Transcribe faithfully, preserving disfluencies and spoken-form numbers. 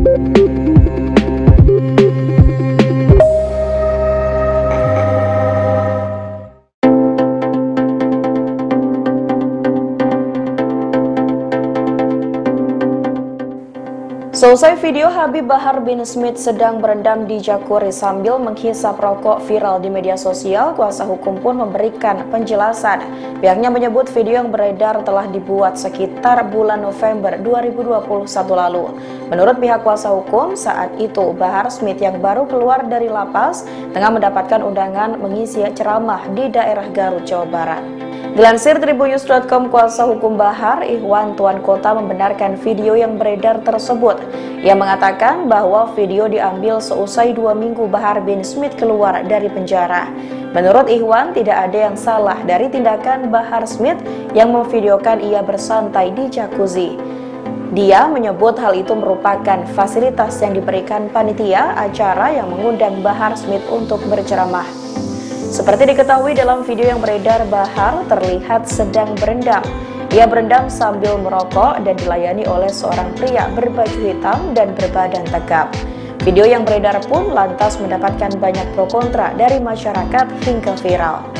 Selesai video Habib Bahar bin Smith sedang berendam di Jacuzzi sambil menghisap rokok viral di media sosial, kuasa hukum pun memberikan penjelasan. Pihaknya menyebut video yang beredar telah dibuat sekitar bulan November dua ribu dua puluh satu lalu. Menurut pihak kuasa hukum, saat itu Bahar Smith yang baru keluar dari lapas tengah mendapatkan undangan mengisi ceramah di daerah Garut, Jawa Barat. Dilansir tribunnews dot com, kuasa hukum Bahar, Ichwan Tuankotta, membenarkan video yang beredar tersebut. Ia mengatakan bahwa video diambil seusai dua minggu Bahar bin Smith keluar dari penjara. Menurut Ichwan, tidak ada yang salah dari tindakan Bahar Smith yang memvideokan ia bersantai di jacuzzi. Dia menyebut hal itu merupakan fasilitas yang diberikan panitia acara yang mengundang Bahar Smith untuk berceramah. Seperti diketahui dalam video yang beredar, Bahar terlihat sedang berendam. Ia berendam sambil merokok dan dilayani oleh seorang pria berbaju hitam dan berbadan tegap. Video yang beredar pun lantas mendapatkan banyak pro kontra dari masyarakat hingga viral.